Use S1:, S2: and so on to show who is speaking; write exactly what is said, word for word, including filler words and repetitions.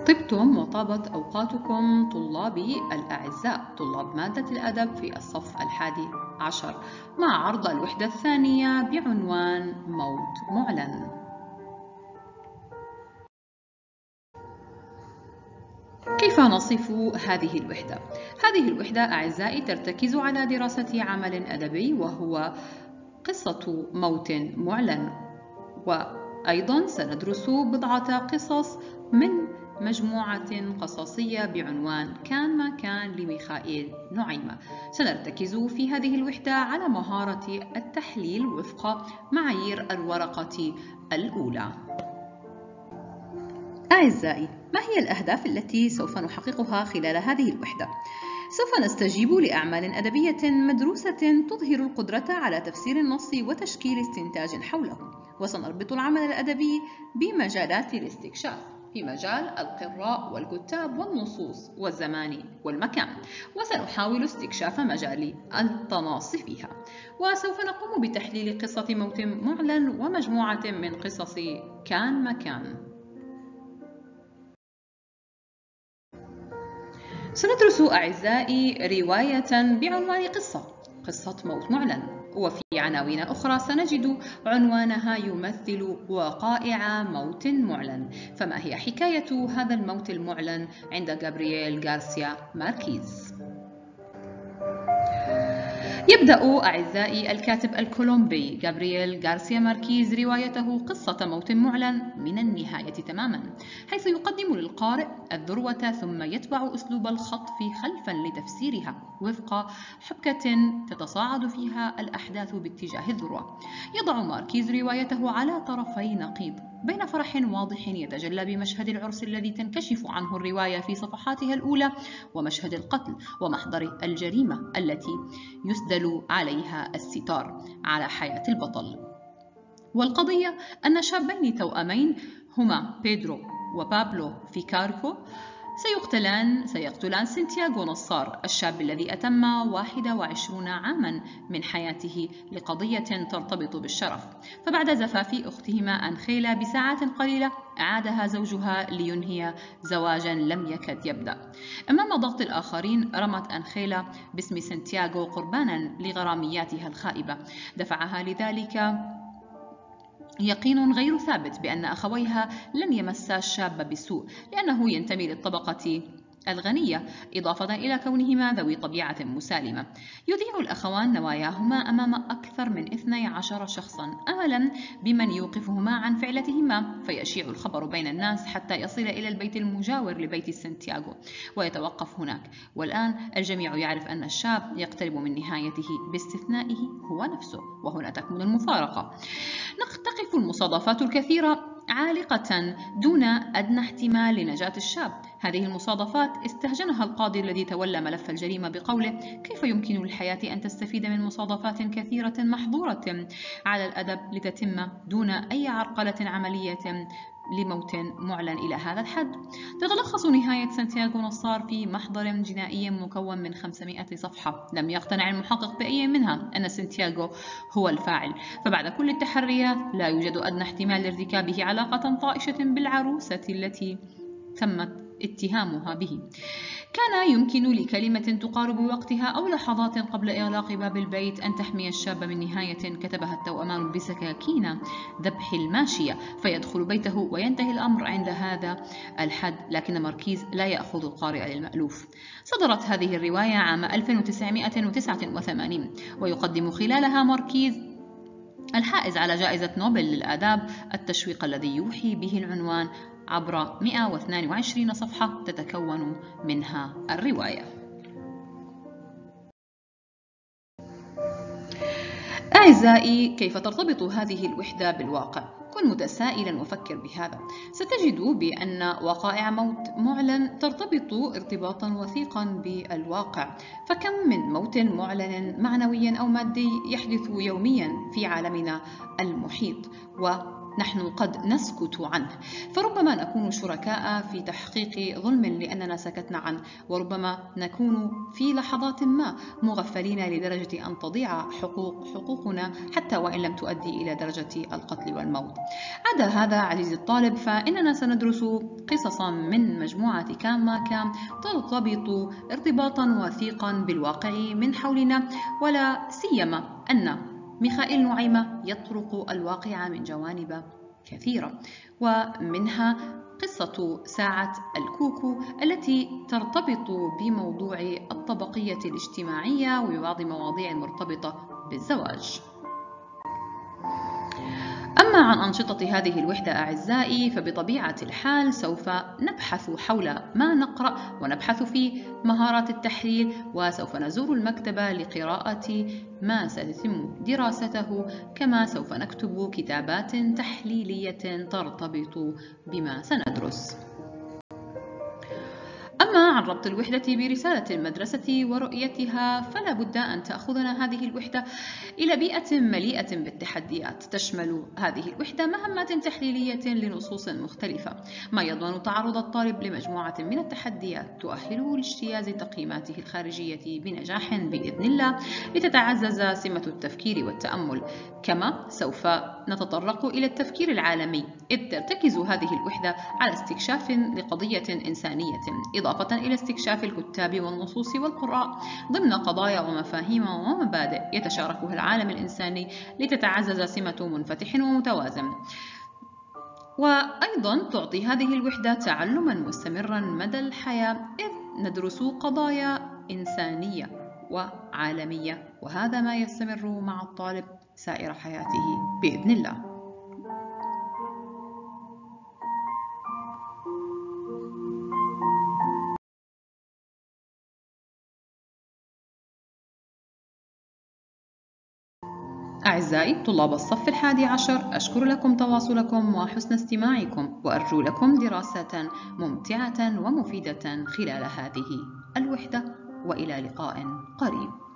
S1: طبتم وطابت أوقاتكم طلابي الأعزاء طلاب مادة الأدب في الصف الحادي عشر مع عرض الوحدة الثانية بعنوان موت معلن. كيف نصف هذه الوحدة؟ هذه الوحدة أعزائي ترتكز على دراسة عمل أدبي وهو قصة موت معلن، وأيضا سندرس بضعة قصص من مجموعة قصصية بعنوان كان ما كان لميخائيل نعيمة. سنرتكز في هذه الوحدة على مهارة التحليل وفق معايير الورقة الأولى. أعزائي، ما هي الأهداف التي سوف نحققها خلال هذه الوحدة؟ سوف نستجيب لأعمال أدبية مدروسة تظهر القدرة على تفسير النص وتشكيل استنتاج حوله، وسنربط العمل الأدبي بمجالات الاستكشاف في مجال القراء والكتاب والنصوص والزمان والمكان، وسنحاول استكشاف مجال التناص فيها، وسوف نقوم بتحليل قصة موت معلن ومجموعة من قصص كان مكان. سندرس أعزائي رواية بعنوان قصة قصة موت معلن، وفي عناوين أخرى سنجد عنوانها يمثل وقائع موت معلن. فما هي حكاية هذا الموت المعلن عند غابرييل غارسيا ماركيز؟ يبدأ أعزائي الكاتب الكولومبي غابرييل غارسيا ماركيز روايته قصة موت معلن من النهاية تماما، حيث يقدم للقارئ الذروة ثم يتبع أسلوب الخطف خلفا لتفسيرها وفق حبكة تتصاعد فيها الأحداث باتجاه الذروة. يضع ماركيز روايته على طرفي نقيض بين فرح واضح يتجلى بمشهد العرس الذي تنكشف عنه الرواية في صفحاتها الأولى، ومشهد القتل ومحضر الجريمة التي يسدل عليها الستار على حياة البطل. والقضية أن شابين توأمين هما بيدرو وبابلو فيكاركو سيقتلان سيقتلان سانتياغو نصار، الشاب الذي أتم واحد وعشرين عاما من حياته لقضية ترتبط بالشرف. فبعد زفاف أختهما أنخيلا بساعات قليلة أعادها زوجها لينهي زواجا لم يكد يبدأ. أمام ضغط الآخرين رمت أنخيلا باسم سانتياغو قربانا لغرامياتها الخائبة، دفعها لذلك يقين غير ثابت بأن أخويها لن يمسا الشاب بسوء لأنه ينتمي للطبقة الغنية، إضافة إلى كونهما ذوي طبيعة مسالمة. يذيع الأخوان نواياهما أمام أكثر من اثني عشر شخصا أملا بمن يوقفهما عن فعلتهما، فيشيع الخبر بين الناس حتى يصل إلى البيت المجاور لبيت سانتياغو ويتوقف هناك. والآن الجميع يعرف أن الشاب يقترب من نهايته باستثنائه هو نفسه، وهنا تكمن المفارقة. تقف المصادفات الكثيرة عالقة دون أدنى احتمال لنجاة الشاب. هذه المصادفات استهجنها القاضي الذي تولى ملف الجريمة بقوله: كيف يمكن للحياة أن تستفيد من مصادفات كثيرة محظورة على الأدب لتتم دون أي عرقلة عملية لموت معلن إلى هذا الحد؟ تتلخص نهاية سانتياغو نصار في محضر جنائي مكون من خمسمائة صفحة. لم يقتنع المحقق بأي منها أن سانتياغو هو الفاعل، فبعد كل التحريات لا يوجد أدنى احتمال لارتكابه علاقة طائشة بالعروسة التي تمت اتهامها به. كان يمكن لكلمة تقارب وقتها أو لحظات قبل إغلاق باب البيت أن تحمي الشاب من نهاية كتبها التوأمان بسكاكين ذبح الماشية، فيدخل بيته وينتهي الأمر عند هذا الحد. لكن ماركيز لا يأخذ القارئ للمألوف. صدرت هذه الرواية عام ألف وتسعمائة وتسعة وثمانين، ويقدم خلالها ماركيز الحائز على جائزة نوبل للآداب التشويق الذي يوحي به العنوان عبر مئة واثنين وعشرين صفحة تتكون منها الرواية. أعزائي، كيف ترتبط هذه الوحدة بالواقع؟ كن متسائلا وفكر بهذا. ستجد بأن وقائع موت معلن ترتبط ارتباطا وثيقا بالواقع، فكم من موت معلن معنوي أو مادي يحدث يوميا في عالمنا المحيط، و نحن قد نسكت عنه، فربما نكون شركاء في تحقيق ظلم لأننا سكتنا عنه، وربما نكون في لحظات ما مغفلين لدرجة أن تضيع حقوق حقوقنا حتى وإن لم تؤدي إلى درجة القتل والموت. عدا هذا عزيزي الطالب، فإننا سندرس قصصا من مجموعة كان ما كان ترتبط ارتباطا وثيقا بالواقع من حولنا، ولا سيما أن ميخائيل نعيمة يطرق الواقع من جوانب كثيرة، ومنها قصة ساعة الكوكو التي ترتبط بموضوع الطبقية الاجتماعية وببعض مواضيع مرتبطة بالزواج. أما عن أنشطة هذه الوحدة أعزائي، فبطبيعة الحال سوف نبحث حول ما نقرأ ونبحث في مهارات التحليل، وسوف نزور المكتبة لقراءة ما سيتم دراسته، كما سوف نكتب كتابات تحليلية ترتبط بما سندرس. أما عن ربط الوحدة برسالة المدرسة ورؤيتها، فلا بد أن تأخذنا هذه الوحدة إلى بيئة مليئة بالتحديات. تشمل هذه الوحدة مهمات تحليلية لنصوص مختلفة، ما يضمن تعرض الطالب لمجموعة من التحديات تؤهله لاجتياز تقييماته الخارجية بنجاح بإذن الله، لتتعزز سمة التفكير والتأمل. كما سوف نتطرق إلى التفكير العالمي، إذ ترتكز هذه الوحدة على استكشاف لقضية إنسانية، إضافة إلى استكشاف الكتاب والنصوص والقراء ضمن قضايا ومفاهيم ومبادئ يتشاركها العالم الإنساني، لتتعزز سمة منفتح ومتوازن. وأيضا تعطي هذه الوحدة تعلما مستمرا مدى الحياة، إذ ندرس قضايا إنسانية وعالمية، وهذا ما يستمر مع الطالب سائر حياته بإذن الله. أعزائي طلاب الصف الحادي عشر، أشكر لكم تواصلكم وحسن استماعكم، وأرجو لكم دراسة ممتعة ومفيدة خلال هذه الوحدة، وإلى لقاء قريب.